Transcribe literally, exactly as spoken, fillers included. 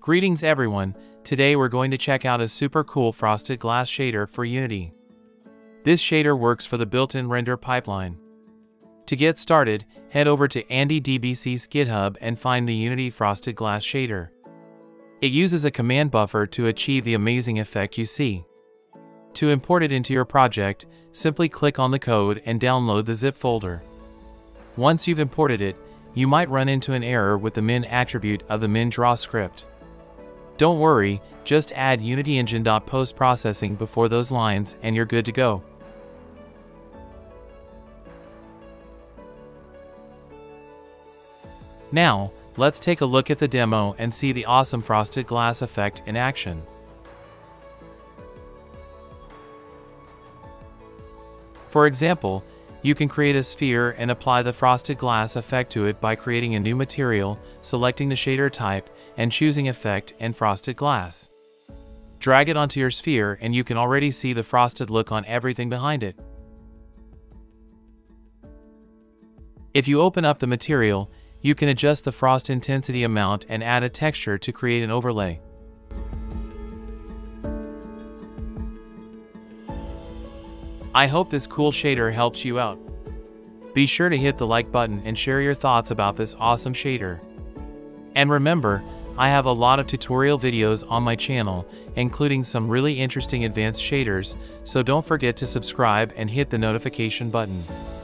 Greetings everyone, today we're going to check out a super cool frosted glass shader for Unity. This shader works for the built-in render pipeline. To get started, head over to Andy D B C's GitHub and find the Unity frosted glass shader. It uses a command buffer to achieve the amazing effect you see. To import it into your project, simply click on the code and download the zip folder. Once you've imported it, you might run into an error with the min attribute of the min draw script. Don't worry, just add unityengine.postprocessing before those lines and you're good to go. Now, let's take a look at the demo and see the awesome frosted glass effect in action. For example, you can create a sphere and apply the frosted glass effect to it by creating a new material, selecting the shader type, and choosing Effect and Frosted Glass. Drag it onto your sphere and you can already see the frosted look on everything behind it. If you open up the material, you can adjust the frost intensity amount and add a texture to create an overlay. I hope this cool shader helps you out. Be sure to hit the like button and share your thoughts about this awesome shader. And remember, I have a lot of tutorial videos on my channel, including some really interesting advanced shaders, so don't forget to subscribe and hit the notification button.